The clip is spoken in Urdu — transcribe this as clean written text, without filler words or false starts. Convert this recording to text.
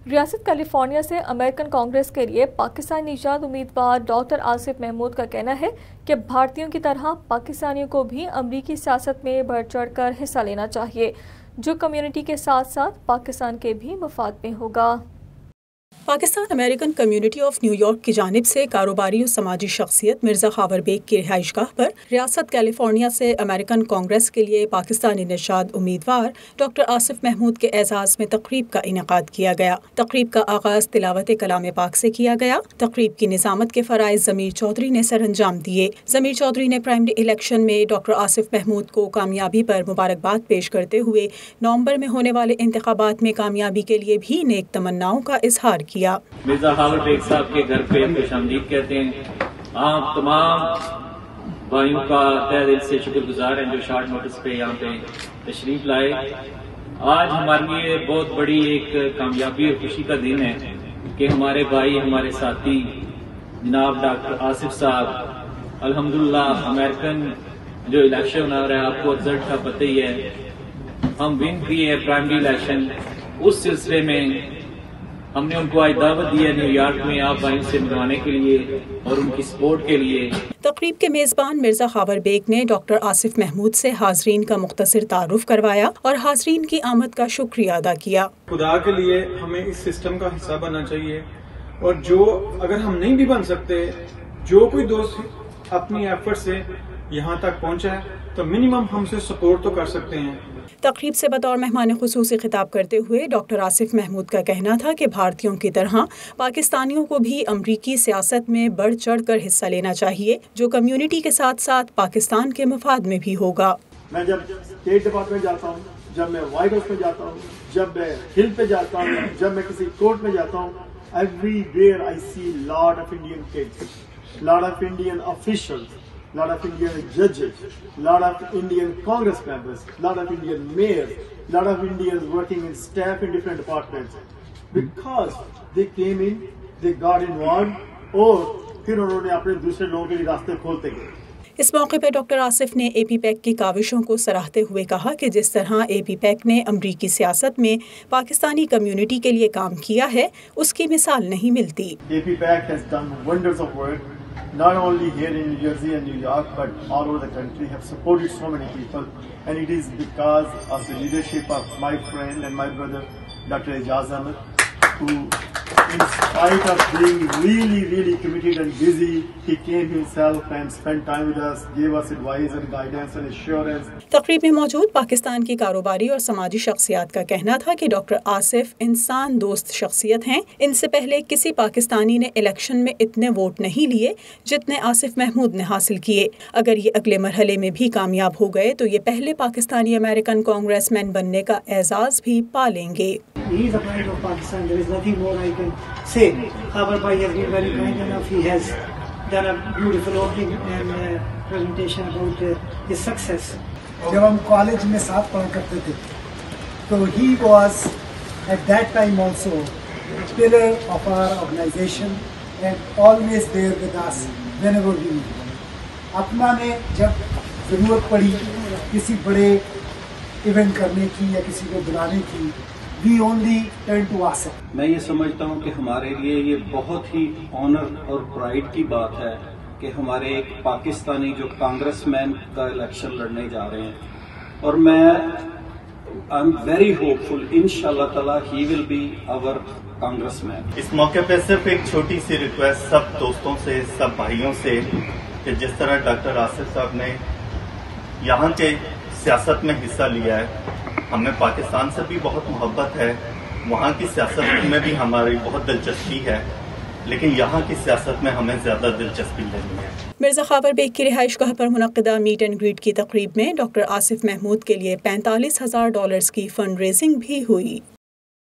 ریاست کیلیفورنیا سے امریکن کانگریس کے لیے پاکستانی نژاد امیدوار ڈاکٹر آصف محمود کا کہنا ہے کہ بھارتیوں کی طرح پاکستانیوں کو بھی امریکی سیاست میں بڑھ چڑھ کر حصہ لینا چاہیے، جو کمیونٹی کے ساتھ ساتھ پاکستان کے بھی مفاد میں ہوگا۔ Pakistan American community of New York کی جانب سے کاروباری اور سماجی شخصیت مرزا خاور بیگ کی رہائش گاہ پر ریاست کیلیفورنیا سے امریکن کانگریس کے لیے پاکستانی نژاد امیدوار ڈاکٹر آصف محمود کے اعزاز میں تقریب کا انعقاد کیا گیا۔ تقریب کا آغاز تلاوت کلام پاک سے کیا گیا۔ تقریب کی نظامت کے فرائض ضمیر چودھری نے سر انجام دیے۔ ضمیر چودھری نے پرائمری الیکشن میں ڈاکٹر آصف محمود کو کامیابی پر مبارکباد پیش کرتے ہوئے نومبر میں ہونے والے انتخابات میں کامیابی کے لیے بھی نیک تمناؤں کا اظہار کیا۔ مرزا خاور بیگ صاحب کے گھر پہ خوش آمدید کہتے ہیں۔ آپ تمام بھائیوں کا تہ دل سے شکر گزار ہیں جو شارٹ نوٹس پہ یہاں پہ تشریف لائے۔ آج ہمارے لیے بہت بڑی ایک کامیابی اور خوشی کا دن ہے کہ ہمارے بھائی، ہمارے ساتھی جناب ڈاکٹر آصف صاحب الحمدللہ امریکن جو الیکشن ہو رہا ہے، آپ کو رزلٹ کا پتہ ہی ہے، ہم ون کیے ہیں پرائمری الیکشن۔ اس سلسلے میں ہم نے ان کو آج دعوت دی ہے نیو یارک میں آپ بھائیوں سے ملوانے کے لیے اور ان کی سپورٹ کے لیے۔ تقریب کے میزبان مرزا خاور بیگ نے ڈاکٹر آصف محمود سے حاضرین کا مختصر تعارف کروایا اور حاضرین کی آمد کا شکریہ ادا کیا۔ خدا کے لیے ہمیں اس سسٹم کا حصہ بننا چاہیے، اور جو اگر ہم نہیں بھی بن سکتے، جو کوئی دوست اپنی ایفرٹ سے یہاں تک پہنچا ہے تو منیمم ہم سے سپورٹ تو کر سکتے ہیں۔ تقریب سے بطور مہمان خصوصی خطاب کرتے ہوئے ڈاکٹر آصف محمود کا کہنا تھا کہ بھارتیوں کی طرح پاکستانیوں کو بھی امریکی سیاست میں بڑھ چڑھ کر حصہ لینا چاہیے، جو کمیونٹی کے ساتھ ساتھ پاکستان کے مفاد میں بھی ہوگا۔ میں جب اسٹیٹ ڈپارٹمنٹ جاتا ہوں، جب میں وائٹ ہاؤس میں جاتا ہوں، جب میں ہل پہ جاتا ہوں، جب میں کسی کورٹ میں جاتا ہوں، everywhere I see lot of Indian kids, lot of Indian officials, lot of Indian judges, lot of Indian Congress members, lot of Indian mayors, lot of Indians working in staff in different departments, because they came in, they got involved, اور پھر انہوں نے اپنے دوسرے لوگوں کے لیے راستے کھولتے گئے۔ اس موقع پر ڈاکٹر آصف نے اے پی پیک کی کاوشوں کو سراہتے ہوئے کہا کہ جس طرح اے پی پیک نے امریکی سیاست میں پاکستانی کمیونٹی کے لیے کام کیا ہے، اس کی مثال نہیں ملتی۔ اے پی پیک has done wonders of work. Not only here in New Jersey and New York, but all over the country, have supported so many people, and it is because of the leadership of my friend and my brother, Dr. Ijaz Ahmed, who, in spite of being really, really committed and busy, he came himself and spent time with us, gave us advice and guidance and assurance. تقریب میں موجود پاکستان کی کاروباری اور سماجی شخصیات کا کہنا تھا کہ ڈاکٹر آصف انسان دوست شخصیت ہیں۔ ان سے پہلے کسی پاکستانی نے الیکشن میں اتنے ووٹ نہیں لیے جتنے آصف محمود نے حاصل کیے۔ اگر یہ اگلے مرحلے میں بھی کامیاب ہو گئے تو یہ پہلے پاکستانی امریکن کانگریس مین بننے کا اعزاز بھی پا لیں گے۔ He is a pride of Pakistan. There is nothing more I can say. Khabar bhai has been very kind enough. He has done a beautiful opening and presentation about his success. جب ہم کالج میں ساتھ پڑھا کرتے تھے تو he was at that time also a pillar of our organization and always there with us whenever we need. اپنا نے جب ضرورت پڑی کسی بڑے ایونٹ کرنے کی یا کسی کو بلانے کی، we only turn to us. میں یہ سمجھتا ہوں کہ ہمارے لیے یہ بہت ہی آنر اور پرائڈ کی بات ہے کہ ہمارے ایک پاکستانی جو کانگریس مین کا الیکشن لڑنے جا رہے ہیں، اور میں I am very hopeful انشاءاللہ تعالیٰ ہی ول بی آور کانگریس مین۔ اس موقع پہ صرف ایک چھوٹی سی ریکویسٹ سب دوستوں سے، سب بھائیوں سے، کہ جس طرح ڈاکٹر آصف صاحب نے یہاں کے سیاست میں حصہ لیا ہے، ہمیں پاکستان سے بھی بہت محبت ہے، وہاں کی سیاست میں بھی ہماری بہت دلچسپی ہے، لیکن یہاں کی سیاست میں ہمیں زیادہ دلچسپی لینی ہے۔ مرزا خاور بیگ کی رہائش گاہ پر منعقدہ میٹ اینڈ گریٹ کی تقریب میں ڈاکٹر آصف محمود کے لیے $45,000 کی فنڈ ریزنگ بھی ہوئی۔